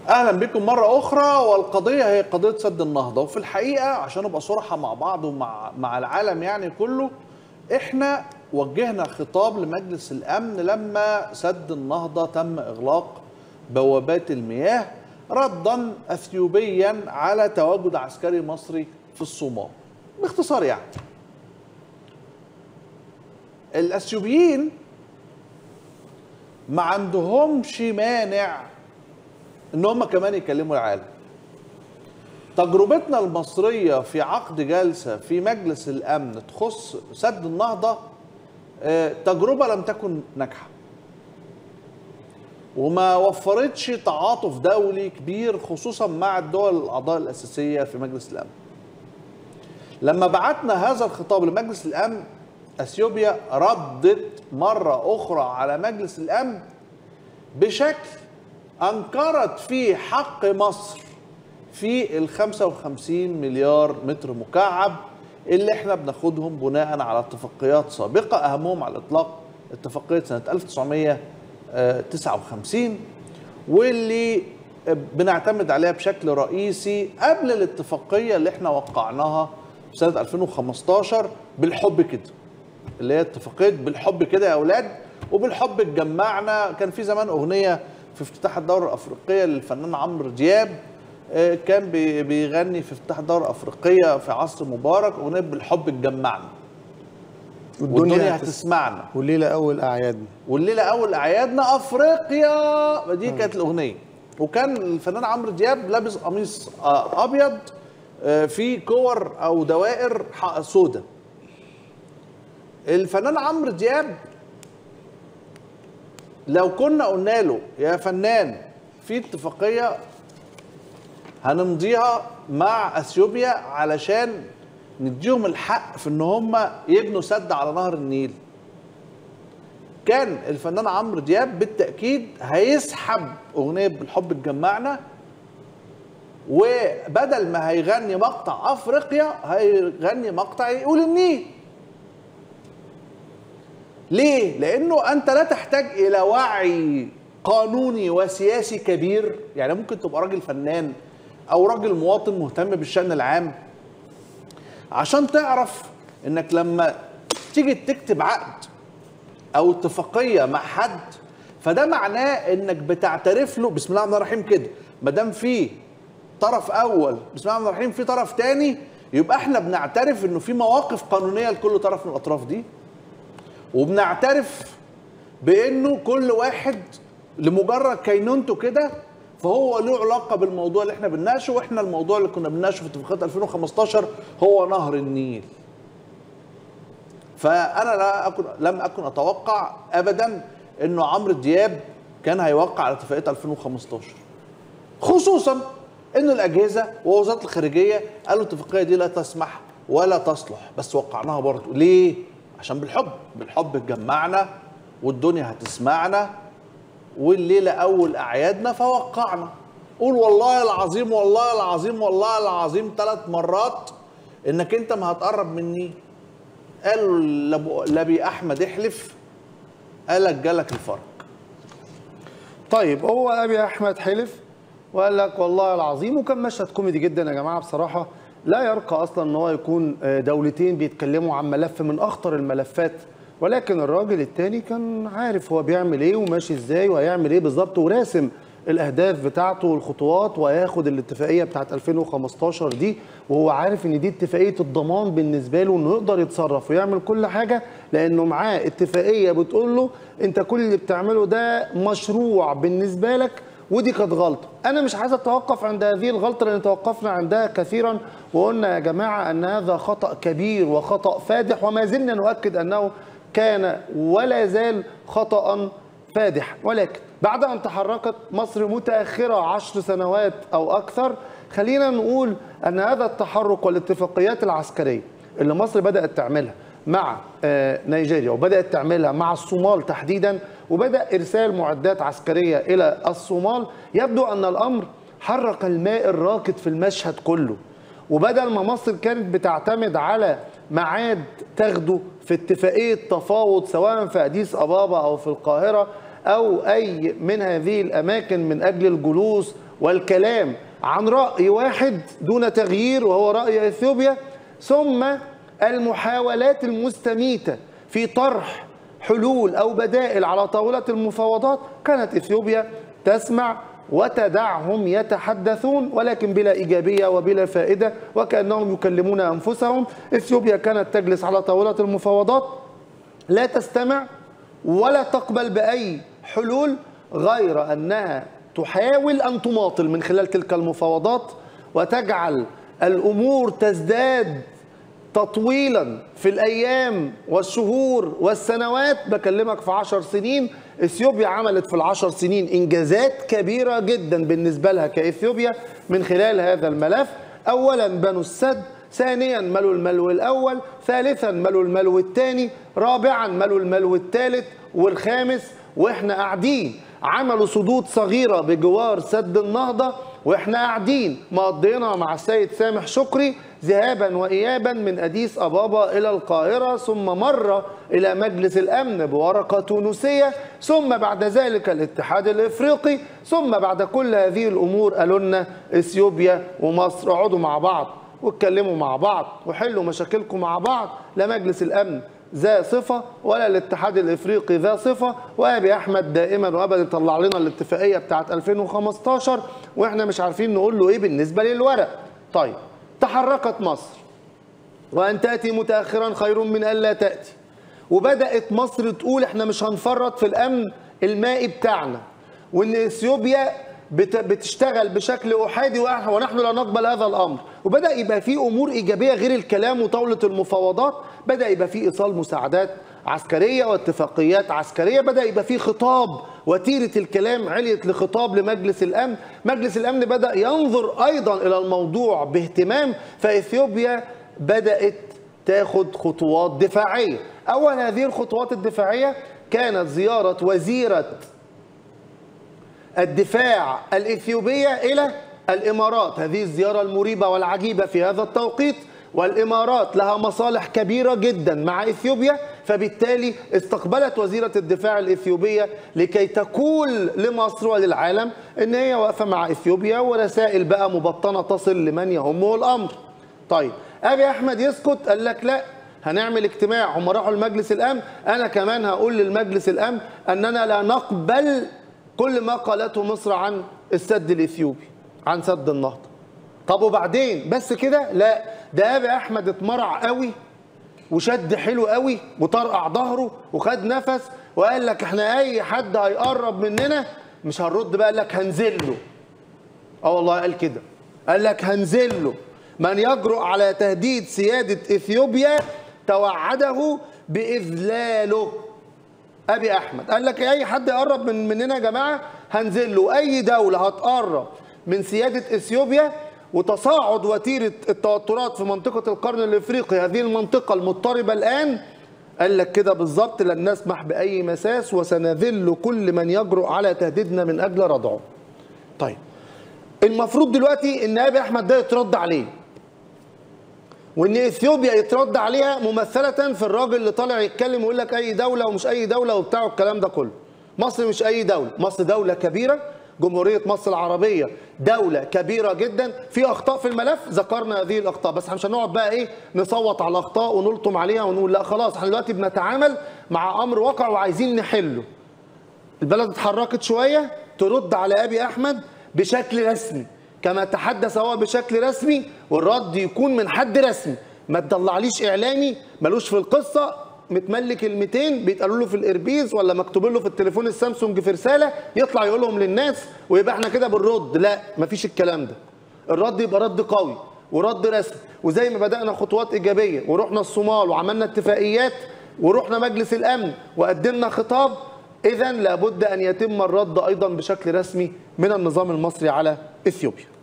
اهلا بكم مره اخرى، والقضيه هي قضيه سد النهضه. وفي الحقيقه عشان نبقى صراحه مع بعض ومع العالم يعني كله، احنا وجهنا خطاب لمجلس الامن لما سد النهضه تم اغلاق بوابات المياه ردا اثيوبيا على تواجد عسكري مصري في الصومال. باختصار يعني الاثيوبيين ما عندهمش مانع ان هم كمان يكلموا العالم. تجربتنا المصرية في عقد جلسة في مجلس الأمن تخص سد النهضة تجربة لم تكن ناجحة، وما وفرتش تعاطف دولي كبير خصوصا مع الدول الأعضاء الأساسية في مجلس الأمن. لما بعتنا هذا الخطاب لمجلس الأمن، أثيوبيا ردت مرة أخرى على مجلس الأمن بشكل أنكرت فيه حق مصر في ال 55 مليار متر مكعب اللي احنا بناخدهم بناء على اتفاقيات سابقة، أهمهم على الإطلاق اتفاقية سنة 1959 واللي بنعتمد عليها بشكل رئيسي قبل الاتفاقية اللي احنا وقعناها في سنة 2015 بالحب كده، اللي هي اتفاقية بالحب كده يا أولاد وبالحب اتجمعنا. كان في زمان أغنية في افتتاح الدورة الأفريقية للفنان عمرو دياب، كان بيغني في افتتاح الدورة الأفريقية في عصر مبارك أغنية بالحب اتجمعنا والدنيا هتسمعنا، والليلة أول أعيادنا، والليلة أول أعيادنا أفريقيا. دي كانت الأغنية، وكان الفنان عمرو دياب لابس قميص أبيض في كور أو دوائر سوداء. الفنان عمرو دياب لو كنا قلنا له يا فنان في اتفاقية هنمضيها مع اثيوبيا علشان نديهم الحق في ان هم يبنوا سد على نهر النيل، كان الفنان عمرو دياب بالتأكيد هيسحب اغنية بالحب اتجمعنا، وبدل ما هيغني مقطع افريقيا هيغني مقطع يقول النيل. ليه؟ لانه انت لا تحتاج الى وعي قانوني وسياسي كبير، يعني ممكن تبقى راجل فنان او راجل مواطن مهتم بالشأن العام عشان تعرف انك لما تيجي تكتب عقد او اتفاقية مع حد فده معناه انك بتعترف له بسم الله الرحمن الرحيم كده. ما دام في طرف اول بسم الله الرحمن الرحيم في طرف تاني، يبقى احنا بنعترف انه في مواقف قانونية لكل طرف من الاطراف دي، وبنعترف بانه كل واحد لمجرد كينونته كده فهو له علاقه بالموضوع اللي احنا بنناقشه. واحنا الموضوع اللي كنا بنناقشه في اتفاقيه 2015 هو نهر النيل. فانا لم اكن اتوقع ابدا انه عمرو دياب كان هيوقع على اتفاقيه 2015، خصوصا ان الاجهزه ووزاره الخارجيه قالوا الاتفاقيه دي لا تسمح ولا تصلح، بس وقعناها برضه. ليه؟ عشان بالحب اتجمعنا والدنيا هتسمعنا والليله اول اعيادنا فوقعنا. قول والله العظيم والله العظيم والله العظيم 3 مرات انك انت ما هتقرب مني. قالوا لبي احمد احلف، قالك جالك الفرج. طيب هو أبي أحمد حلف وقال لك والله العظيم، وكان مشهد كوميدي جدا يا جماعة بصراحة. لا يرقى أصلا أن هو يكون دولتين بيتكلموا عن ملف من أخطر الملفات، ولكن الراجل التاني كان عارف هو بيعمل ايه وماشي ازاي وهيعمل ايه بالظبط، وراسم الاهداف بتاعته والخطوات، وهياخد الاتفاقيه بتاعت 2015 دي وهو عارف ان دي اتفاقيه الضمان بالنسبه له، انه يقدر يتصرف ويعمل كل حاجه لانه معاه اتفاقيه بتقول له انت كل اللي بتعمله ده مشروع بالنسبه لك، ودي كانت غلطه. انا مش عايز اتوقف عند هذه الغلطه لان توقفنا عندها كثيرا وقلنا يا جماعه ان هذا خطا كبير وخطا فادح، وما زلنا نؤكد انه كان ولا زال خطأ فادح. ولكن بعد أن تحركت مصر متأخرة 10 سنوات أو أكثر، خلينا نقول أن هذا التحرك والاتفاقيات العسكرية اللي مصر بدأت تعملها مع نيجيريا وبدأت تعملها مع الصومال تحديدا، وبدأ إرسال معدات عسكرية إلى الصومال، يبدو أن الأمر حرك الماء الراكد في المشهد كله. وبدل ما مصر كانت بتعتمد على ميعاد تاخده في اتفاقية تفاوض سواء في أديس أبابا أو في القاهرة أو أي من هذه الأماكن من أجل الجلوس والكلام عن رأي واحد دون تغيير وهو رأي إثيوبيا، ثم المحاولات المستميتة في طرح حلول أو بدائل على طاولة المفاوضات، كانت إثيوبيا تسمع وتدعهم يتحدثون ولكن بلا إيجابية وبلا فائدة، وكأنهم يكلمون أنفسهم. إثيوبيا كانت تجلس على طاولة المفاوضات لا تستمع ولا تقبل بأي حلول غير أنها تحاول أن تماطل من خلال تلك المفاوضات وتجعل الأمور تزداد تطويلا في الأيام والشهور والسنوات. بكلمك في 10 سنين، إثيوبيا عملت في ال10 سنين إنجازات كبيرة جدا بالنسبة لها كإثيوبيا من خلال هذا الملف. أولا بنوا السد، ثانيا ملوا الملو الأول، ثالثا ملوا الملو الثاني، رابعا ملوا الملو الثالث والخامس، وإحنا قاعدين عملوا سدود صغيرة بجوار سد النهضة، وإحنا قاعدين مقضينا مع السيد سامح شكري ذهابا وإيابا من أديس أبابا إلى القاهرة، ثم مرة إلى مجلس الأمن بورقة تونسية، ثم بعد ذلك الاتحاد الإفريقي، ثم بعد كل هذه الأمور قالوا لنا إثيوبيا ومصر اقعدوا مع بعض واتكلموا مع بعض وحلوا مشاكلكم مع بعض. لا مجلس الأمن ذا صفة ولا الاتحاد الإفريقي ذا صفة، وأبي أحمد دائما وأبدا يطلع لنا الاتفاقية بتاعت 2015 وإحنا مش عارفين نقول له إيه بالنسبة للورق. طيب تحركت مصر، وأن تأتي متأخرا خير من ألا تأتي، وبدأت مصر تقول إحنا مش هنفرط في الأمن المائي بتاعنا، وإن إثيوبيا بتشتغل بشكل أحادي ونحن لا نقبل هذا الأمر. وبدأ يبقى في أمور إيجابية غير الكلام وطاولة المفاوضات، بدأ يبقى في إيصال مساعدات عسكرية واتفاقيات عسكرية، بدأ يبقى في خطاب، وتيرة الكلام عليت لخطاب لمجلس الأمن. مجلس الأمن بدأ ينظر أيضا إلى الموضوع باهتمام، فإثيوبيا بدأت تاخد خطوات دفاعية. أول هذه الخطوات الدفاعية كانت زيارة وزيرة الدفاع الإثيوبية إلى الإمارات، هذه الزيارة المريبة والعجيبة في هذا التوقيت، والإمارات لها مصالح كبيرة جدا مع إثيوبيا، فبالتالي استقبلت وزيرة الدفاع الإثيوبية لكي تقول لمصر وللعالم إن هي واقفة مع إثيوبيا، ورسائل بقى مبطنة تصل لمن يهمه الأمر. طيب أبي أحمد يسكت؟ قال لك لا، هنعمل اجتماع. هم راحوا لمجلس الأمن، أنا كمان هقول للمجلس الأمن أننا لا نقبل كل ما قالته مصر عن السد الإثيوبي، عن سد النهضة. طب وبعدين بس كده؟ لا، ده أبي أحمد اتمرع قوي وشد حلو قوي وطرقع ظهره وخد نفس وقال لك احنا أي حد هيقرب مننا مش هنرد بقى، قال لك هنزل له. والله قال كده، قال لك هنزل له. من يجرؤ على تهديد سيادة إثيوبيا توعده بإذلاله. أبي أحمد قال لك أي حد يقرب مننا يا جماعة هنزل له. أي دولة هتقرب من سيادة إثيوبيا وتصاعد وتيرة التوترات في منطقة القرن الإفريقي، هذه المنطقة المضطربة الآن، قال لك كده بالظبط، لن نسمح بأي مساس وسنذل كل من يجرؤ على تهديدنا من أجل ردعه. طيب المفروض دلوقتي إن أبي أحمد ده يترد عليه، وإن إثيوبيا يترد عليها ممثلة في الراجل اللي طالع يتكلم ويقول لك أي دولة ومش أي دولة وبتاع والكلام ده كله. مصر مش أي دولة، مصر دولة كبيرة، جمهورية مصر العربية دولة كبيرة جدا، في أخطاء في الملف ذكرنا هذه الأخطاء، بس احنا مش هنقعد بقى إيه نصوت على الأخطاء ونلطم عليها ونقول لا خلاص، احنا دلوقتي بنتعامل مع أمر واقع وعايزين نحله. البلد اتحركت شوية، ترد على أبي أحمد بشكل رسمي كما تحدث هو بشكل رسمي، والرد يكون من حد رسمي، ما تطلعليش إعلامي ملوش في القصة متملك كلمتين بيتقالوا له في الإربيز ولا مكتوب له في التليفون السامسونج في رسالة يطلع يقولهم للناس ويبقى احنا كده بنرد. لا، مفيش الكلام ده. الرد يبقى رد قوي ورد رسمي، وزي ما بدأنا خطوات إيجابية ورحنا الصومال وعملنا اتفاقيات ورحنا مجلس الأمن وقدمنا خطاب، إذن لابد أن يتم الرد أيضا بشكل رسمي من النظام المصري على إثيوبيا.